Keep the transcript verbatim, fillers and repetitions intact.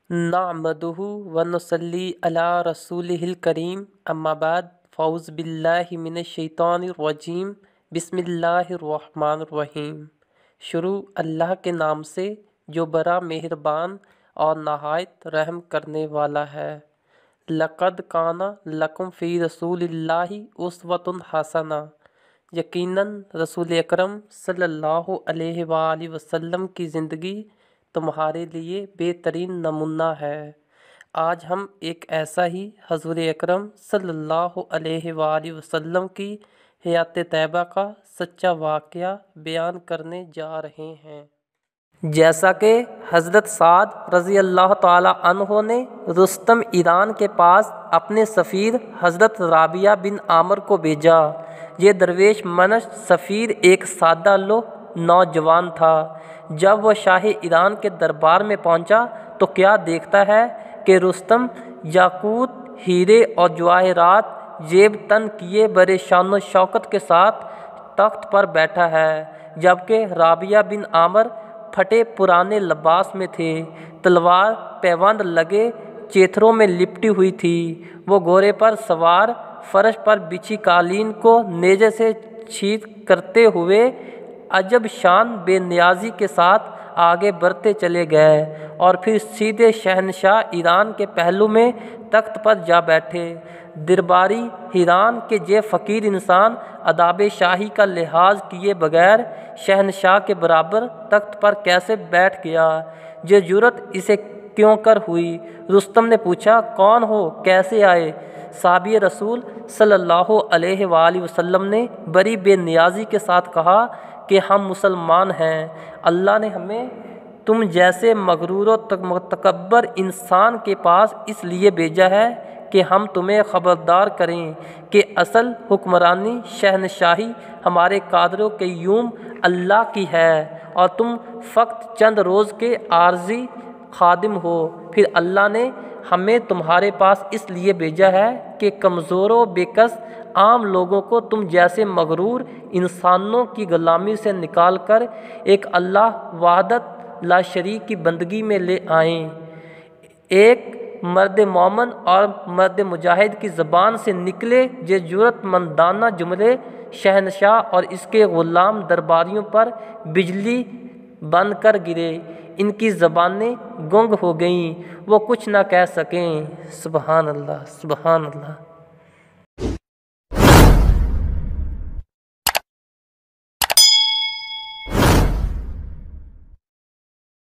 نعمدہ ونصلی علی رسولہ کریم اما بعد فاعوذ باللہ من الشیطان الرجیم بسم اللہ الرحمن الرحیم۔ شروع اللہ کے نام سے جو بڑا مہربان اور نہایت رحم کرنے والا ہے۔ لقد کان لکم فی رسول اللہ اسوۃ حسنہ، یقیناً رسول اکرم صلی اللہ علیہ وآلہ وسلم کی زندگی تمہارے لیے بہترین نمونہ ہے۔ آج ہم ایک ایسا ہی حضور اکرم صلی اللہ علیہ وآلہ وسلم کی حیات طیبہ کا سچا واقعہ بیان کرنے جا رہے ہیں۔ جیسا کہ حضرت سعد رضی اللہ تعالیٰ عنہ نے رستم ایران کے پاس اپنے سفیر حضرت رابعہ بن عامر کو بھیجا۔ یہ درویش منش سفیر ایک سادہ لوح نوجوان تھا۔ جب وہ شاہ ایران کے دربار میں پہنچا تو کیا دیکھتا ہے کہ رستم یاقوت، ہیرے اور جواہرات زیب تن کیے بڑے شان و شوکت کے ساتھ تخت پر بیٹھا ہے، جبکہ رابعہ بن عامر پھٹے پرانے لباس میں تھے، تلوار پیوند لگے چیتھروں میں لپٹی ہوئی تھی۔ وہ گھوڑے پر سوار فرش پر بچھی قالین کو نیزے سے چھید کرتے ہوئے عجب شان بے نیازی کے ساتھ آگے بڑھتے چلے گئے اور پھر سیدھے شہنشاہ ایران کے پہلو میں تخت پر جا بیٹھے۔ درباری حیران کہ یہ فقیر انسان آداب شاہی کا لحاظ کیے بغیر شہنشاہ کے برابر تخت پر کیسے بیٹھ گیا، یہ جرأت اسے کیوں کر ہوئی؟ رستم نے پوچھا، کون ہو، کیسے آئے؟ صحابی رسول صلی اللہ علیہ وآلہ وسلم نے بڑی بے نیازی کے ساتھ کہا کہ ہم مسلمان ہیں۔ اللہ نے ہمیں تم جیسے مغرور و متکبر انسان کے پاس اس لیے بھیجا ہے کہ ہم تمہیں خبردار کریں کہ اصل حکمرانی شہنشاہی ہمارے قادر و قیوم اللہ کی ہے اور تم فقط چند روز کے عارضی خادم ہو۔ پھر اللہ نے ہمیں تمہارے پاس اس لیے بھیجا ہے کہ کمزور و بےکس عام لوگوں کو تم جیسے مغرور انسانوں کی غلامی سے نکال کر ایک اللہ وحدت لا شریک کی بندگی میں لے آئیں۔ ایک مرد مومن اور مرد مجاہد کی زبان سے نکلے یہ جرأت مندانہ جملے شہنشاہ اور اس کے غلام درباریوں پر بجلی بن کر گرے، ان کی زبانیں گنگ ہو گئیں، وہ کچھ نہ کہہ سکیں۔ سبحان اللہ، سبحان اللہ۔